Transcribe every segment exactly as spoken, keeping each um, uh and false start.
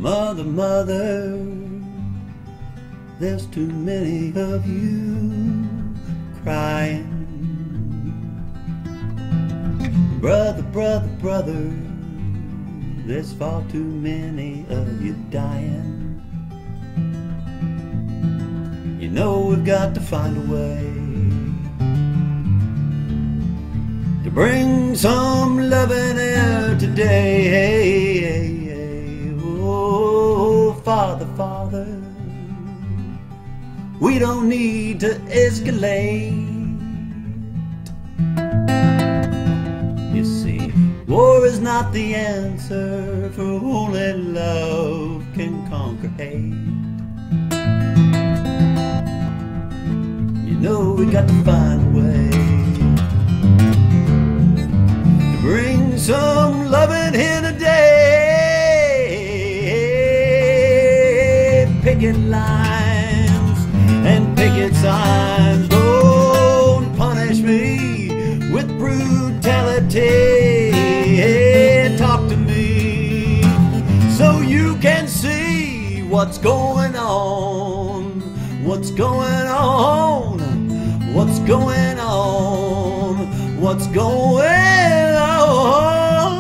Mother, mother, there's too many of you crying. Brother, brother, brother, there's far too many of you dying. You know we've got to find a way to bring some loving here today. Hey, hey, hey. Oh, Father, Father, we don't need to escalate. You see, war is not the answer, for only love can conquer hate. You know we got to find a way to bring some loving here today. Picket lines and picket signs don't punish me with brutality. Talk to me so you can see what's going on, what's going on, what's going on, what's going on.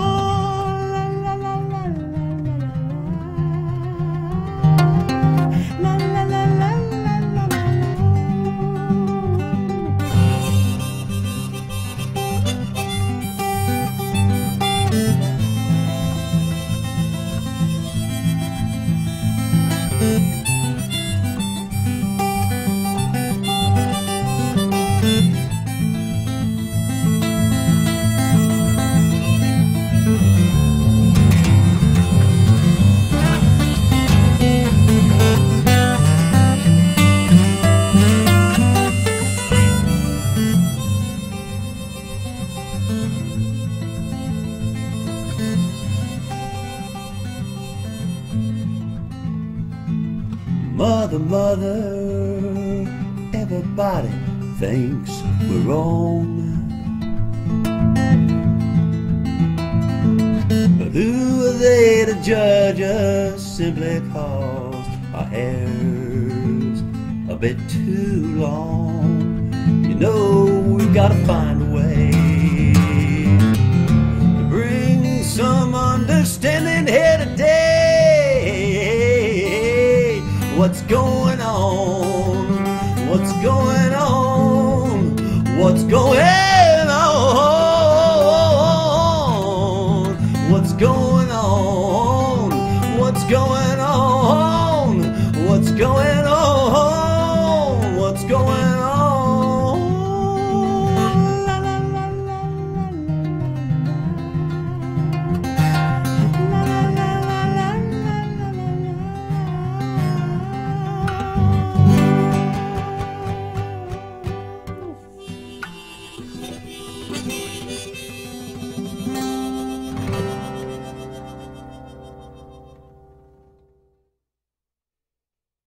Mother, mother, everybody thinks we're wrong, but who are they to judge us simply cause our hair's a bit too long? You know we've got to find a way to bring some understanding here today. What's going on? What's going on? What's going on?